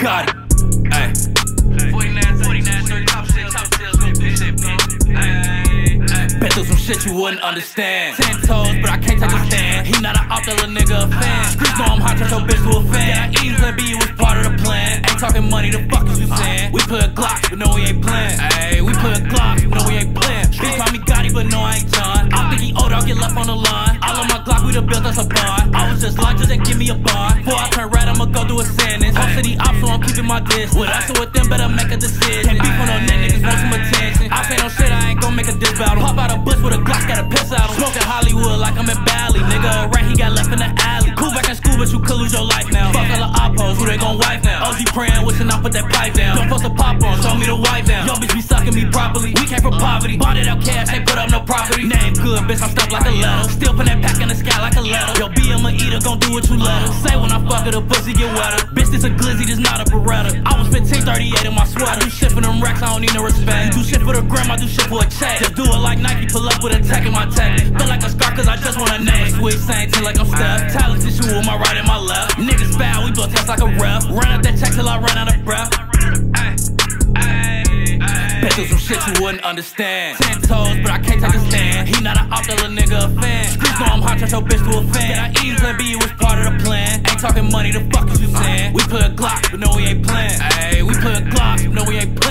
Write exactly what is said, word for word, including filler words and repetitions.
got it. Ay. forty-nine, forty-nine, thirty, top shit, top sales, go do shit, bro. Ay, ay. Bet through some shit you wouldn't understand. Ten toes, but I can't take a stand. He not an op, that little nigga a fan. Streets know I'm hot, turn your bitch to a fan. Yeah, I eat plan B, it was part of the plan. Ain't talking money, the fuck is you saying? We put a Glock, but no, we ain't playing. Ayy, we put a Glock, but no, we ain't playing. Bitch call me Gotti, but no, I ain't John. I think he old, I'll get left on the line. All of my Glock, we done built us a bond. I was just like, just ain't give me a bond. Before I turn red, I'ma go do a sentence. All city ops, so I'm keeping my distance. With us or with them, better make a decision. Can't beef on no net, niggas want some attention. I say no shit, I ain't gon' make a diss battle. Pop out a bush with a Glock, got a piss out him. Smoking Hollywood like I'm in Bali. Nigga, a rat, he got left in the alley. Cool back in school, but you could lose your life now. Fuck all the oppos, who they gon' wife now? O G praying, wishing I put that pipe down. Don't post a pop on, show me the wife down. Yo, bitch be sucking me properly. We came from poverty, bought it out cash, ain't put up no property. Name good, bitch, I'm stuck like a letter. Still put that pack in the sky like a letter. Yo, B, I'm a eater, gon' do what you let her. Say when I fuck her, the pussy get wetter. Bitch, this a glizzy, this not a Beretta. I was fifteen thirty-eight in my sweater. Do shit for them racks, I don't need no respect. You do shit for the gram, I do shit for a check. Just do it like Nike, pull up with a tech in my tech. Feel like a scar, cause I just want a name. Switch, same till like I'm Steph. Talented shoe with my right and my left. Niggas foul, we blow test like a ref. Run out that check till I run out of breath. Bet through some shit you wouldn't understand. Ten toes, but I can't take a stand. He not an op, that little nigga a fan. Streets know I'm hot, turn your bitch to a fan. Yeah, I eat plan B, it was part of the plan. Ain't talking money, the fuck is you saying? We put a Glock, but no, we ain't playing. Ayy, we put a Glock, but no, we ain't playing.